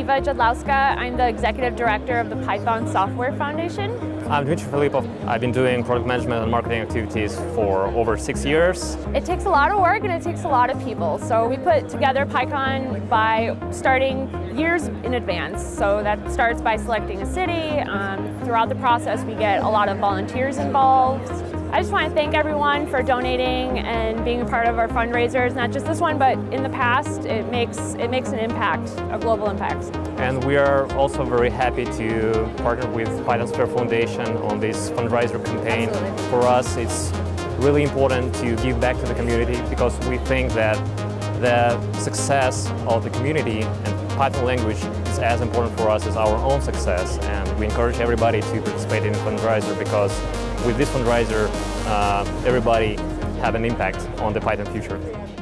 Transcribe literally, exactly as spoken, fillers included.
Ewa Jodlowska. I'm the Executive Director of the Python Software Foundation. I'm Dmitry Filippov. I've been doing product management and marketing activities for over six years. It takes a lot of work and it takes a lot of people. So we put together PyCon by starting years in advance. So that starts by selecting a city. Um, throughout the process, we get a lot of volunteers involved. I just want to thank everyone for donating and being a part of our fundraisers, not just this one, but in the past. It makes, it makes an impact, a global impact. And we are also very happy to partner with Python Software Foundation on this fundraiser campaign. Absolutely. For us, it's really important to give back to the community because we think that the success of the community and Python language is as important for us as our own success. And we encourage everybody to participate in the fundraiser because with this fundraiser, uh, everybody have an impact on the Python future.